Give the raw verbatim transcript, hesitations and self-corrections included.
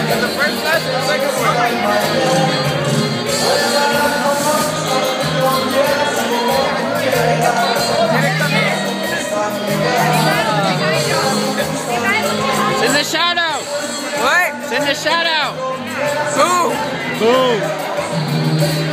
The first flash or the second one? It's in the shadow. What? It's in the shadow. Who? Boom.